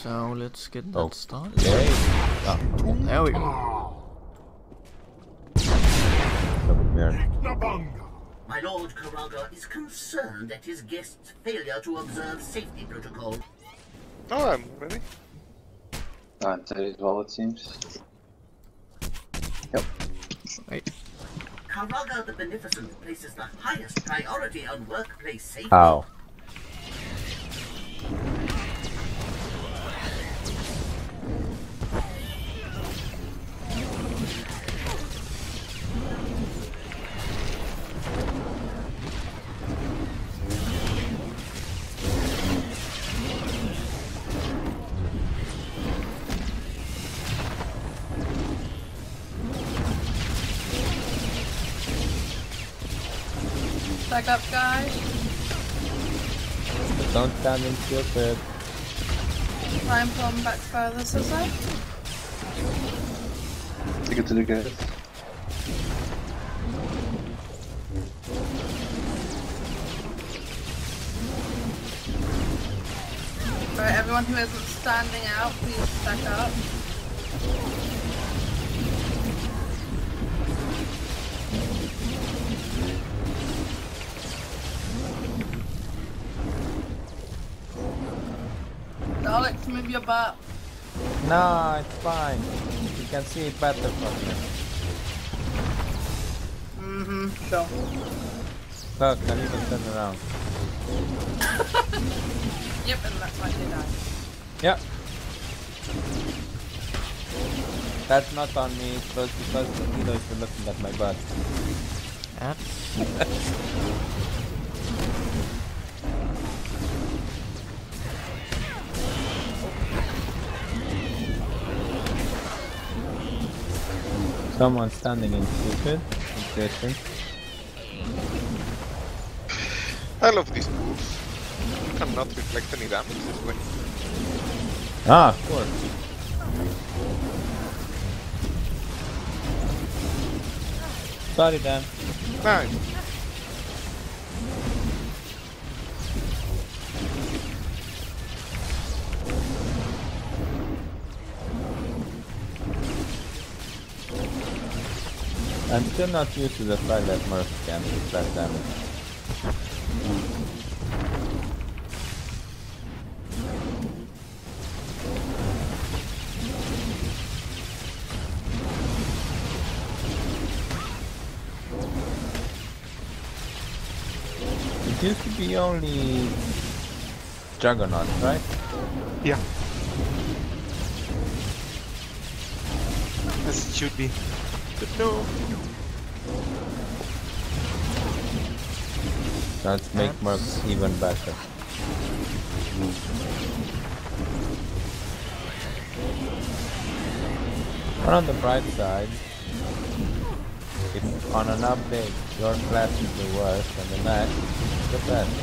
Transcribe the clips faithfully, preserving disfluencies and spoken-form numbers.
So let's get that Oh. started. Yay. Ah. There we go. Over here. My Lord Karraga is concerned at his guest's failure to observe safety protocol. Oh, I'm ready. I'm ready as well, it seems. Yep. Wait. Karraga the Beneficent places the highest priority on workplace safety. How? Back up, guys. Don't stand in stupid. Try and pull them back further, Sizzafem. Take it to the guys. Right, everyone who isn't standing out, please back up. Alex, move your butt. No, it's fine. You can see it better from here. Mm-hmm, sure. Look, I need to turn around. Yep, and that's why they died. Yep. That's not on me, it was because the healers were looking at my butt. That's... Someone standing in stupid. Interesting. I love these moves. You cannot reflect any damage this way. Ah, of course. Sorry, Dan. Nice. I'm still not used to the fact that Murph can reflect damage. It used to be only Juggernaut, right? Yeah. As it should be. But no. Let's make Mercs even better. But on the bright side, if on an update your class is the worst and the next is the best.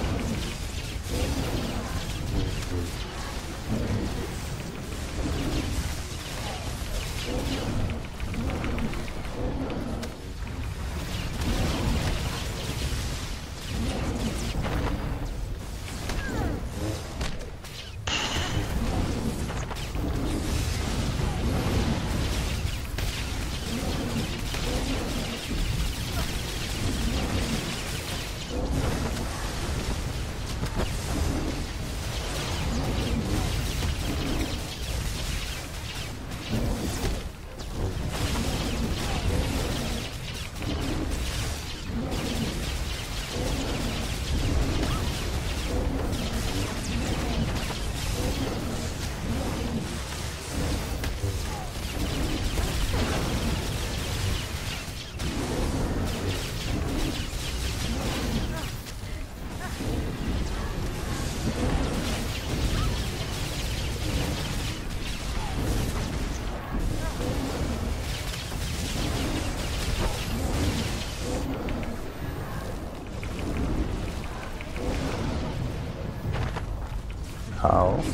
How?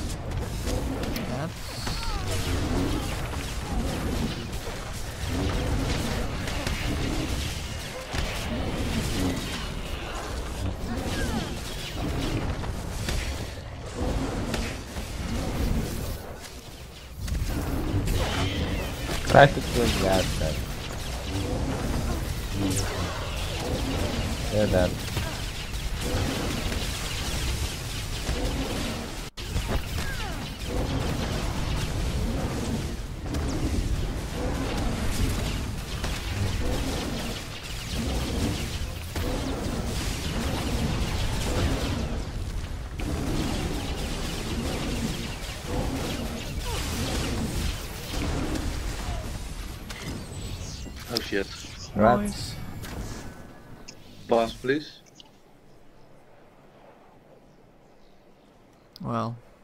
Try to kill the outside. They're dead. Oh shit. Rats. Nice. Pass, please. Well,